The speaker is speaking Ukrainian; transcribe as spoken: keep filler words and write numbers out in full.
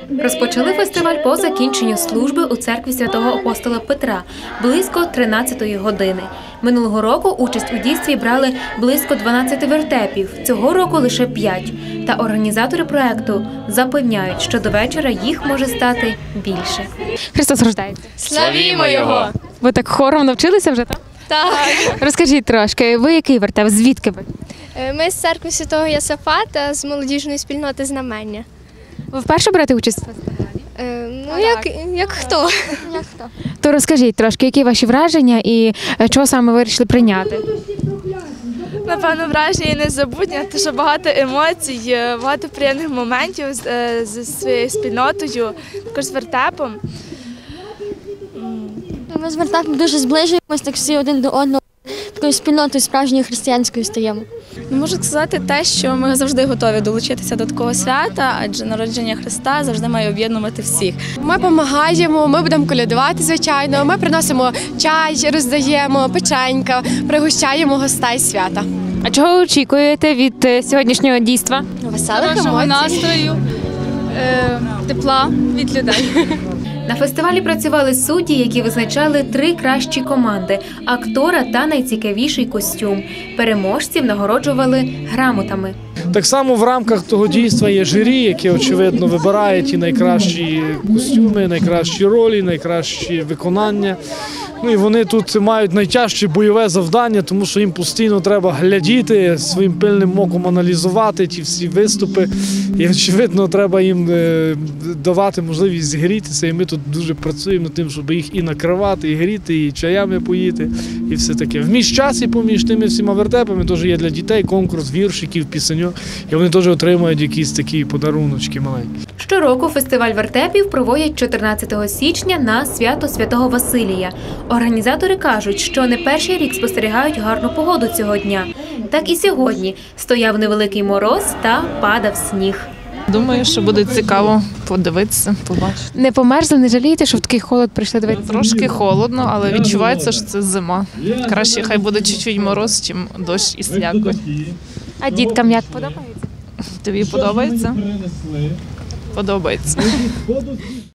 Розпочали фестиваль по закінченню служби у церкві святого апостола Петра близько тринадцятої години. Минулого року участь у дійстві брали близько дванадцяти вертепів, цього року лише п'ять. Та організатори проекту запевняють, що до вечора їх може стати більше. Христос рождається. Славімо Його! Ви так хором навчилися вже, так? Так. Розкажіть трошки, ви який вертеп, звідки ви? Ми з церкви Святого Йосафата, з молодіжної спільноти «Знамення». Ви вперше берете участь у фестивалі? Е, Ну, як, як хто? Як хто? То розкажіть трошки, які ваші враження і е, чого саме ви вирішили прийняти? Напевно, враження незабутнє, тому що багато емоцій, багато приємних моментів з, е, зі своєю спільнотою, також з вертепом. Ми з вертепом дуже зближуємось, так всі один до одного, такою спільнотою справжньою християнською стаємо. Можу сказати те, що ми завжди готові долучитися до такого свята, адже народження Христа завжди має об'єднувати всіх. Ми допомагаємо, ми будемо колядувати, звичайно, ми приносимо чай, роздаємо, печенька, пригощаємо гостей свята. А чого очікуєте від е, сьогоднішнього дійства? Веселих емоцій. настрою, е, тепла від людей. На фестивалі працювали судді, які визначали три кращі команди – актора та найцікавіший костюм. Переможців нагороджували грамотами. Так само в рамках того дійства є журі, яке, очевидно, вибирає ті найкращі костюми, найкращі ролі, найкращі виконання. Ну і вони тут мають найтяжче бойове завдання, тому що їм постійно треба глядіти, своїм пильним оком аналізувати ті всі виступи. І, очевидно, треба їм давати можливість зігрітися. І ми тут дуже працюємо над тим, щоб їх і накривати, і гріти, і чаями поїти, і все таке. В міжчасі поміж тими всіма вертепами теж є для дітей конкурс віршиків, пісеньок, і вони теж отримують якісь такі подаруночки маленькі. Щороку фестиваль вертепів проводять чотирнадцятого січня на свято Святого Василія. Організатори кажуть, що не перший рік спостерігають гарну погоду цього дня. Так і сьогодні стояв невеликий мороз та падав сніг. Думаю, що буде цікаво подивитися, побачити. Не померзли, не жалієте, що в такий холод прийшли дивитися? Трошки холодно, але відчувається, що це зима. Краще хай буде чуть-чуть мороз, чим дощ і слякоть. А діткам як подобається? Тобі подобається? Подобається.